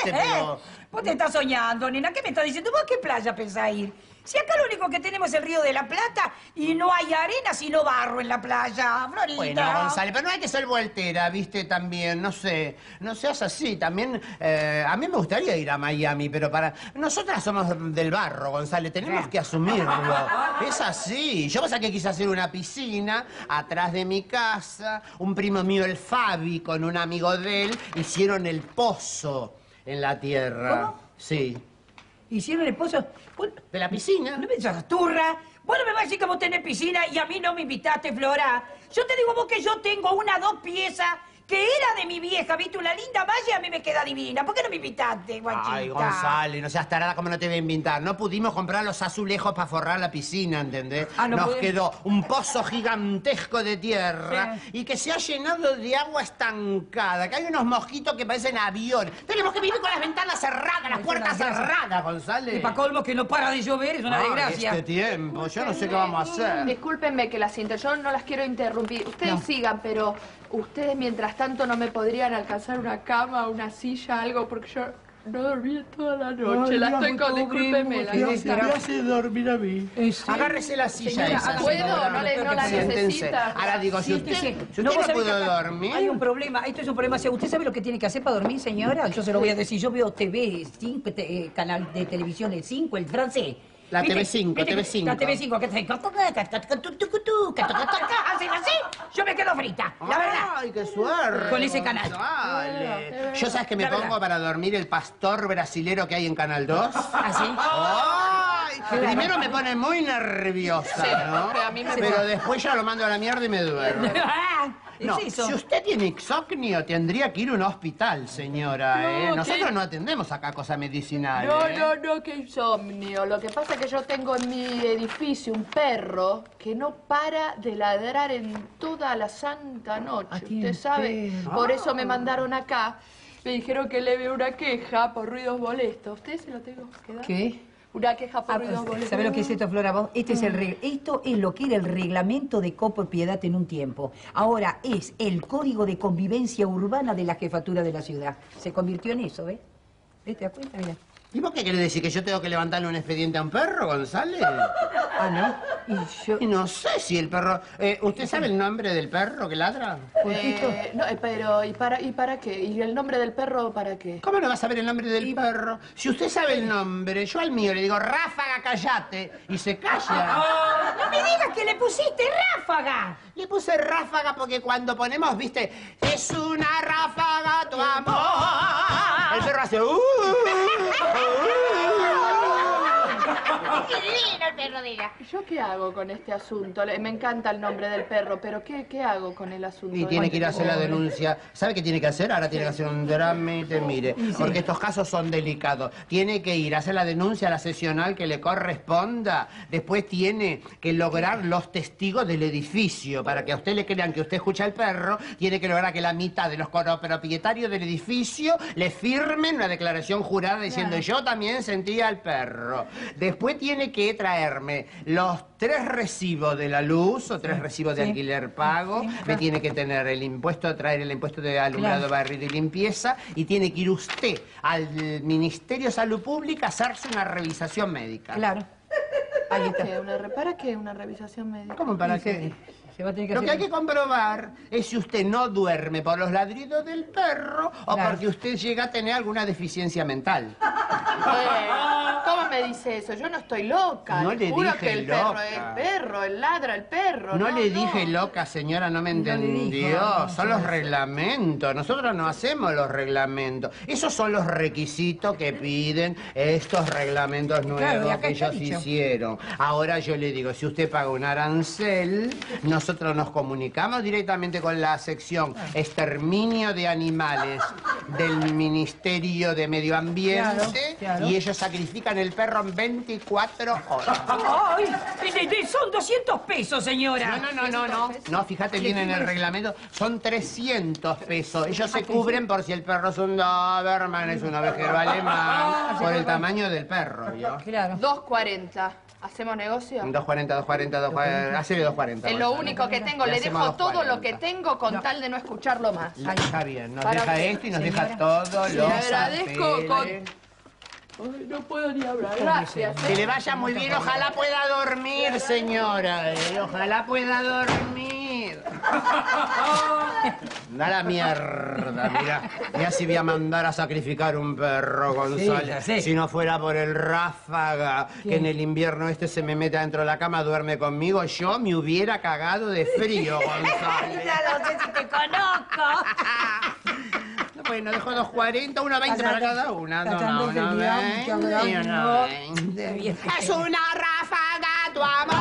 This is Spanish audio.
¿viste? Pero... Vos te estás soñando, nena. ¿Qué me estás diciendo? ¿Vos a qué playa pensás ir? Si acá lo único que tenemos es el Río de la Plata y no hay arena sino barro en la playa, Florita. Bueno, González, pero no hay que ser voltera, ¿viste? También, no sé, no seas así. También, a mí me gustaría ir a Miami, pero para... Nosotras somos del barro, González, tenemos que asumirlo. Es así. Yo pensé que quise hacer una piscina atrás de mi casa. Un primo mío, el Fabi, con un amigo de él, hicieron el pozo en la tierra. ¿Cómo? Sí. ¿Hicieron el pozo? ¿De la piscina? No me echas turra. Vos no me vas a decir que vos tenés piscina y a mí no me invitaste, Flora. Yo te digo a vos que yo tengo 2 piezas que era de mi vieja, ¿viste? Una linda malla y a mí me queda divina. ¿Por qué no me invitaste, guachita? Ay, González, no seas tarada, ¿cómo no te voy a invitar? No pudimos comprar los azulejos para forrar la piscina, ¿entendés? Nos quedó un pozo gigantesco de tierra y que se ha llenado de agua estancada, que hay unos mosquitos que parecen aviones. Tenemos que vivir con las ventanas cerradas, las puertas cerradas, González. Y para colmo que no para de llover, es una desgracia. Este tiempo, yo no sé qué vamos a hacer. Discúlpenme que las siento, yo no las quiero interrumpir. Ustedes sigan, pero ustedes mientras tanto no me podrían alcanzar una cama, una silla, algo, porque yo no dormí toda la noche. Ay, la estoy con... Discúlpenme. Me hace dormir a mí. Agárrese la silla esa. ¿Puedo? No la necesita. Ahora digo, si usted no pudo dormir... Hay un problema, esto es un problema. ¿Usted sabe lo que tiene que hacer para dormir, señora? Yo se lo voy a decir. Yo veo TV 5, canal de televisión, el 5, el francés. La TV5, TV5. La TV5, que hacen así, yo me quedo frita, la verdad. ¡Ay, qué suerte! Con ese canal. Dale. ¿Yo sabes que me pongo para dormir el pastor brasilero que hay en Canal 2? ¿Ah, sí? ¡Ay! Primero me pone muy nerviosa, ¿no? Pero después ya lo mando a la mierda y me duermo. No, si usted tiene insomnio, tendría que ir a un hospital, señora, Nosotros no atendemos acá cosas medicinales. No, qué insomnio. Lo que pasa es que yo tengo en mi edificio un perro que no para de ladrar en toda la santa noche. ¿Usted sabe? Por eso me mandaron acá. Me dijeron que le veo una queja por ruidos molestos. ¿Usted se lo tengo que dar? ¿Qué? Una queja por ruidos molestos. ¿Sabés lo que es esto, Flora? Vos? Esto es lo que era el reglamento de copropiedad en un tiempo. Ahora es el código de convivencia urbana de la jefatura de la ciudad. Se convirtió en eso, ¿ves? ¿Te das cuenta? Mira. ¿Y vos qué querés decir? ¿Que yo tengo que levantarle un expediente a un perro, González? Ah, ¿no? Y no sé si el perro... ¿Usted sabe el nombre del perro que ladra? No, pero ¿y para qué? ¿Y el nombre del perro para qué? ¿Cómo no va a saber el nombre del perro? Si usted sabe el nombre, yo al mío le digo, Ráfaga, callate, y se calla. ¡No me digas que le pusiste Ráfaga! Le puse Ráfaga porque cuando ponemos, viste, es una ráfaga tu amor. El perro hace... ¡Qué divino el perro de ella! ¿Yo qué hago con este asunto? Me encanta el nombre del perro, pero ¿qué hago con el asunto? Y tiene que ir a hacer la denuncia. ¿Sabe qué tiene que hacer? Ahora tiene que hacer un trámite, mire. Porque estos casos son delicados. Tiene que ir a hacer la denuncia a la sesional que le corresponda. Después tiene que lograr los testigos del edificio. Para que a usted le crean que usted escucha al perro, tiene que lograr que la mitad de los propietarios del edificio le firmen una declaración jurada diciendo yo también sentía al perro. Después tiene que traerme los 3 recibos de la luz o 3 recibos de alquiler pago. Me tiene que tener el impuesto, traer el impuesto de alumbrado, barrido y limpieza. Y tiene que ir usted al Ministerio de Salud Pública a hacerse una revisación médica. Claro. Ahí está. ¿Para qué una revisación médica? ¿Cómo para qué? Lo que hay que comprobar es si usted no duerme por los ladridos del perro o porque usted llega a tener alguna deficiencia mental. ¿Cómo me dice eso? Yo no estoy loca. No le Juro dije que el loca. perro, él ladra el perro. No le dije loca, señora, no me entendió. Son los reglamentos. Nosotros no hacemos los reglamentos. Esos son los requisitos que piden estos reglamentos nuevos que ellos hicieron. Ahora yo le digo, si usted paga un arancel, nosotros nos comunicamos directamente con la sección Exterminio de Animales del Ministerio de Medio Ambiente y ellos sacrifican el perro perro en 24 horas. ¡Ay! Son 200 pesos, señora. No, fíjate bien en el reglamento. Son 300 pesos. Ellos se cubren por si el perro es un Doberman, es un ovejero alemán, por el tamaño del perro, ¿yo? Claro. 2.40. ¿Hacemos negocio? 2.40. Hacele 2.40. Es lo único que tengo. Le dejo todo lo que 2.40. tengo con tal de no escucharlo más. Está bien, nos Para deja usted, esto y nos señora. deja todo Le lo agradezco con... Ay, no puedo ni hablar. Gracias. Que le vaya muy bien, ojalá pueda dormir, señora. Ojalá pueda dormir. Da la mierda, mira si voy a mandar a sacrificar un perro, González. Sí. Si no fuera por el ráfaga, que en el invierno este se me mete dentro de la cama, duerme conmigo, yo me hubiera cagado de frío, González. Ya no sé si te conozco. Bueno, dejo 2.40, 1.20 para cada una. Tratando de No, olvidar, muchas gracias. 20. Es una ráfaga, tu amor.